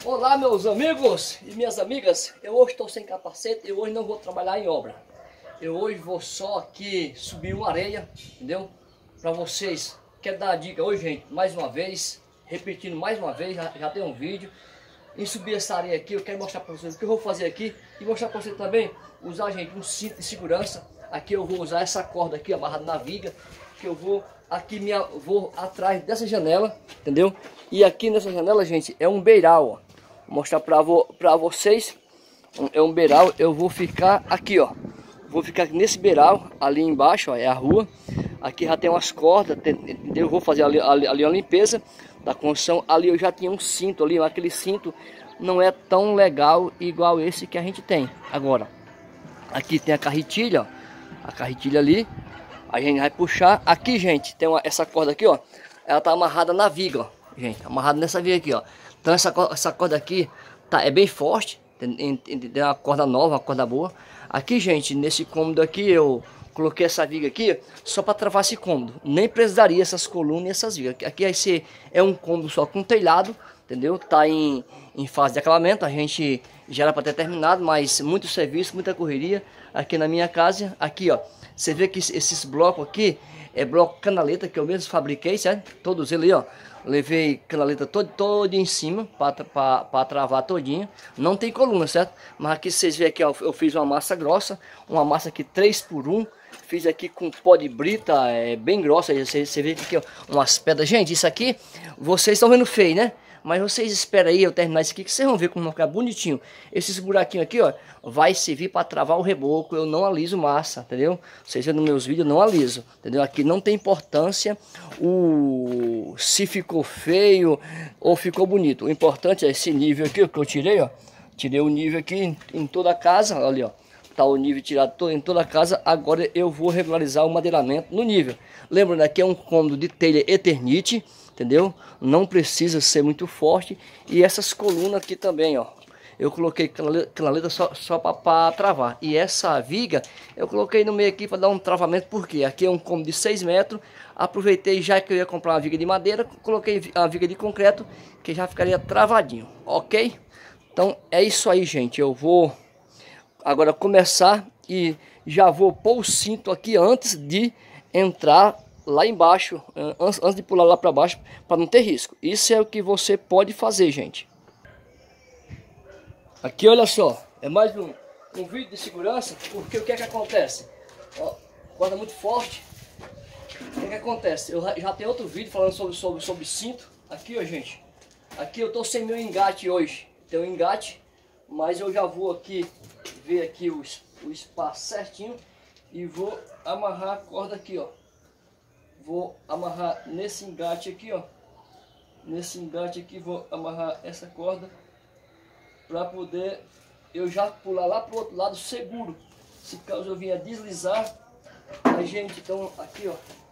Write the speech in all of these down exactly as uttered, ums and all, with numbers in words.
Olá, meus amigos e minhas amigas. Eu hoje estou sem capacete e hoje não vou trabalhar em obra. Eu hoje vou só aqui subir uma areia, entendeu? Para vocês. Quero dar a dica hoje, gente, mais uma vez, repetindo mais uma vez, já, já tem um vídeo. Em subir essa areia aqui, eu quero mostrar para vocês o que eu vou fazer aqui e mostrar para vocês também usar, gente, um cinto de segurança. Aqui eu vou usar essa corda aqui amarrada na viga, que eu vou aqui minha, vou atrás dessa janela, entendeu? E aqui nessa janela, gente, é um beiral, ó. Vou mostrar para vo, para vocês. É um beiral, eu vou ficar aqui, ó. Vou ficar nesse beiral, ali embaixo, ó, é a rua. Aqui já tem umas cordas, entendeu? Eu vou fazer ali, ali, ali a limpeza da construção. Ali eu já tinha um cinto ali, aquele cinto não é tão legal igual esse que a gente tem agora. Aqui tem a carretilha, ó, a carretilha ali. A gente vai puxar. Aqui, gente, tem uma, essa corda aqui, ó. Ela tá amarrada na viga, ó. Gente, amarrada nessa viga aqui, ó. Então essa, essa corda aqui tá, é bem forte. Tem, tem, tem uma corda nova, uma corda boa. Aqui, gente, nesse cômodo aqui eu coloquei essa viga aqui só para travar esse cômodo. Nem precisaria essas colunas e essas vigas. Aqui vai ser, é um cômodo só com telhado, entendeu? Tá em, em fase de acabamento. A gente já era para ter terminado, mas muito serviço, muita correria aqui na minha casa. Aqui, ó, você vê que esses blocos aqui é bloco canaleta que eu mesmo fabriquei, certo? Todos eles, ó. Levei canaleta todo, todo em cima para travar todinho. Não tem coluna, certo? Mas aqui vocês veem aqui, ó, eu fiz uma massa grossa, uma massa aqui três por um. Fiz aqui com pó de brita, é bem grossa. Você, você vê aqui, ó, umas pedras. Gente, isso aqui vocês estão vendo feio, né? Mas vocês esperam aí eu terminar isso aqui que vocês vão ver como vai ficar bonitinho. Esses buraquinhos aqui, ó, vai servir para travar o reboco. Eu não aliso massa, entendeu? Vocês vêem nos meus vídeos, eu não aliso, entendeu? Aqui não tem importância o se ficou feio ou ficou bonito. O importante é esse nível aqui que eu tirei, ó. Tirei o nível aqui em, em toda a casa, olha ali, ó. Tá o nível tirado todo, em toda a casa. Agora eu vou regularizar o madeiramento no nível. Lembrando, aqui é um cômodo de telha Eternite, entendeu? Não precisa ser muito forte. E essas colunas aqui também, ó. Eu coloquei canaleta só, só para travar. E essa viga eu coloquei no meio aqui para dar um travamento. Porque aqui é um cômodo de seis metros. Aproveitei, já que eu ia comprar uma viga de madeira, coloquei a viga de concreto, que já ficaria travadinho, ok? Então é isso aí, gente. Eu vou agora começar e já vou pôr o cinto aqui antes de entrar lá embaixo, antes, antes de pular lá para baixo, para não ter risco. Isso é o que você pode fazer, gente. Aqui, olha só, é mais um, um vídeo de segurança, porque o que é que acontece? Ó, corda muito forte. O que é que acontece? Eu já tenho outro vídeo falando sobre, sobre, sobre cinto. Aqui, ó, gente. Aqui eu tô sem meu engate hoje. Tem um engate, mas eu já vou aqui ver aqui o, o espaço certinho e vou amarrar a corda aqui, ó. Vou amarrar nesse engate aqui, ó. Nesse engate aqui, vou amarrar essa corda para poder eu já pular lá pro outro lado seguro. Se caso eu vinha deslizar, a gente, então, aqui, ó,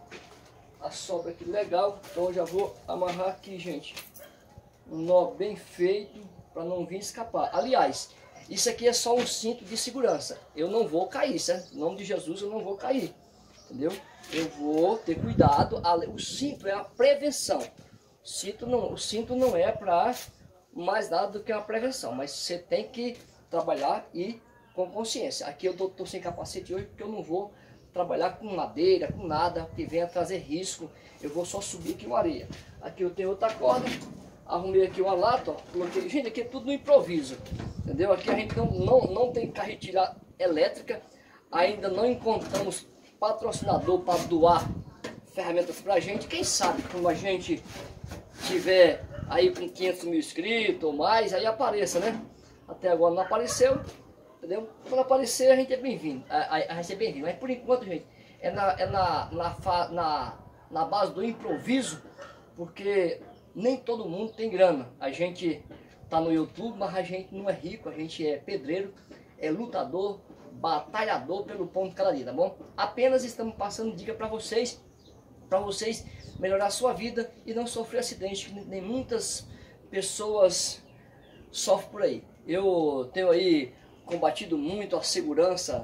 a sobra aqui legal. Então eu já vou amarrar aqui, gente. Um nó bem feito para não vir escapar. Aliás, isso aqui é só um cinto de segurança. Eu não vou cair, certo? Em nome de Jesus eu não vou cair. Entendeu? Eu vou ter cuidado. O cinto é a prevenção. O cinto não, o cinto não é para mais nada do que uma prevenção. Mas você tem que trabalhar e com consciência. Aqui eu tô, tô sem capacete hoje porque eu não vou trabalhar com madeira, com nada que venha trazer risco. Eu vou só subir aqui uma areia. Aqui eu tenho outra corda. Arrumei aqui uma lata, ó, coloquei. Gente, aqui é tudo no improviso, entendeu? Aqui a gente não, não, não tem carretilha elétrica. Ainda não encontramos patrocinador para doar ferramentas pra gente. Quem sabe quando a gente tiver aí com quinhentos mil inscritos ou mais, aí apareça, né? Até agora não apareceu, entendeu? Quando aparecer a gente é bem-vindo, a, a, a gente é bem-vindo. Mas por enquanto, gente, é na, é na, na, na, na base do improviso, porque nem todo mundo tem grana. A gente tá no YouTube, mas a gente não é rico, a gente é pedreiro, é lutador, batalhador pelo pão de cada dia, tá bom? Apenas estamos passando dica para vocês, para vocês melhorar a sua vida e não sofrer acidente, que nem muitas pessoas sofrem por aí. Eu tenho aí combatido muito a segurança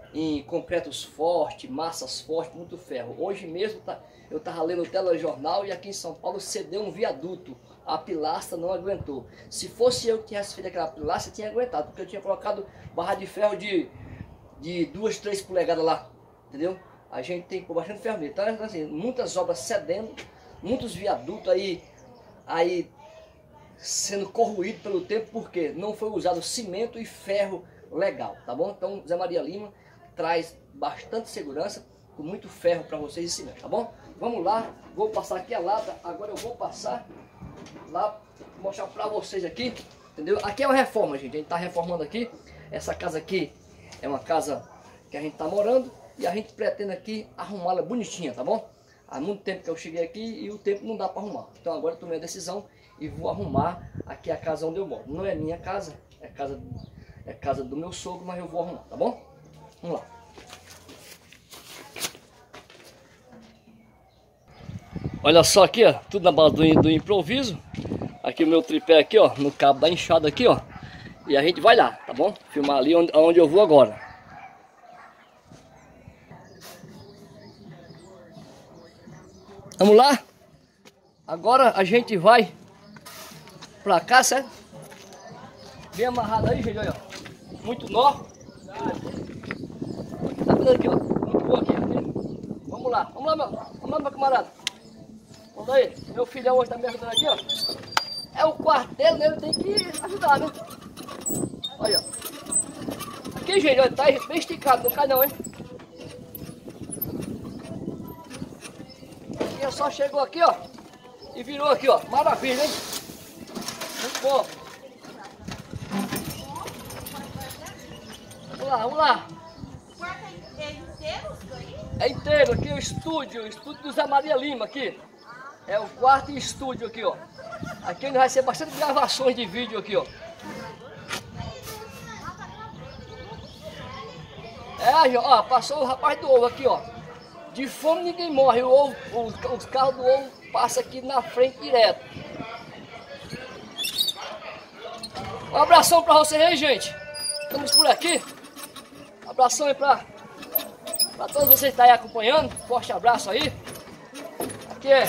em concretos fortes, massas fortes, muito ferro. Hoje mesmo tá, eu estava lendo o telejornal e aqui em São Paulo cedeu um viaduto. A pilastra não aguentou. Se fosse eu que tivesse feito aquela pilastra, tinha aguentado, porque eu tinha colocado barra de ferro de, de duas, três polegadas lá, entendeu? A gente tem que pôr bastante ferro nele. Então, assim, muitas obras cedendo, muitos viadutos aí, aí sendo corroídos pelo tempo, porque não foi usado cimento e ferro legal, tá bom? Então, Zé Maria Lima traz bastante segurança, com muito ferro para vocês e cimento, tá bom? Vamos lá, vou passar aqui a lata, agora eu vou passar lá, mostrar para vocês aqui, entendeu? Aqui é uma reforma, gente, a gente tá reformando aqui, essa casa aqui é uma casa que a gente tá morando e a gente pretende aqui arrumá-la bonitinha, tá bom? Há muito tempo que eu cheguei aqui e o tempo não dá para arrumar, então agora eu tomei a decisão e vou arrumar aqui a casa onde eu moro. Não é minha casa, é casa, é casa do meu sogro, mas eu vou arrumar, tá bom? Vamos lá. Olha só aqui, ó, tudo na base do, do improviso. Aqui o meu tripé aqui, ó, no cabo da enxada aqui, ó. E a gente vai lá, tá bom? Filmar ali onde, onde eu vou agora. Vamos lá? Agora a gente vai pra cá, certo? Bem amarrado aí, gente, olha. Muito nó. Tá vendo aqui, ó? Muito bom aqui, ó. Vamos lá, vamos lá, meu, vamos lá, meu camarada. Vamos aí, meu filhão hoje tá me ajudando aqui, ó. É o quartel, né? Ele tem que ajudar, né? Olha, ó. Aqui, gente, olha, tá bem esticado, não cai não, hein? Aqui só chegou aqui, ó. E virou aqui, ó. Maravilha, hein? Muito bom. Vamos lá, vamos lá. O quarto é inteiro isso daí? É inteiro, aqui é o estúdio, o estúdio do Zé Maria Lima aqui. É o quarto e estúdio aqui, ó. Aqui ainda vai ser bastante gravações de vídeo aqui, ó. É, ó, passou o rapaz do ovo aqui, ó. De fome ninguém morre, o ovo, os, os carros do ovo passam aqui na frente direto. Um abração pra vocês aí, gente. Estamos por aqui. Um abração aí pra, pra todos vocês que estão aí acompanhando. Forte abraço aí. Aqui é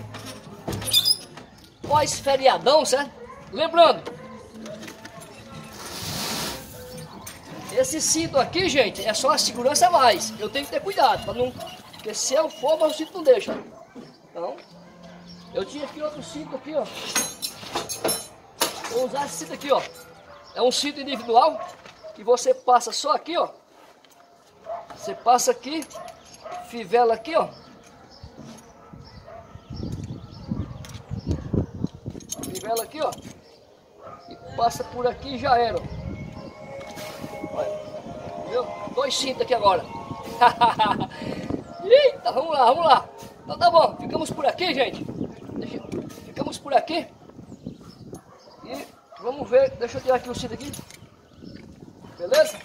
pós-feriadão, certo? Lembrando, esse cinto aqui, gente, é só a segurança a mais. Eu tenho que ter cuidado, para não... porque se eu for, mas o cinto não deixa. Então, eu tinha aqui outro cinto aqui, ó. Vou usar esse cinto aqui, ó. É um cinto individual que você passa só aqui, ó. Você passa aqui, fivela aqui, ó. Fivela aqui, ó. E passa por aqui e já era, ó. Olha, entendeu? Dois cintos aqui agora. Eita, vamos lá, vamos lá. Então tá bom, ficamos por aqui, gente. Deixa, ficamos por aqui. E vamos ver, deixa eu tirar aqui o cinto aqui. Beleza?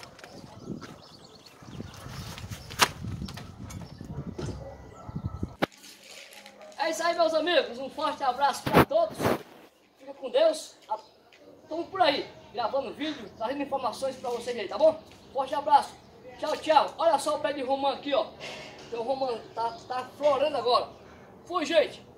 É isso aí, meus amigos. Um forte abraço para todos. Fica com Deus. Estamos por aí, gravando vídeo, trazendo informações para vocês aí, tá bom? Forte abraço. Tchau, tchau. Olha só o pé de romã aqui, ó. O romã tá, tá florando agora. Fui, gente.